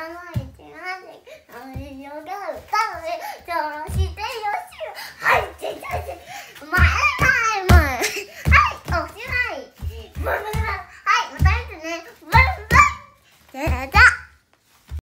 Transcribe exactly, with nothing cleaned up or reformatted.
いちまんで愛情が歌うでどうしてよしはいちちち前前前はいおしまいブンブンはいまた見てねブンブンじゃじゃ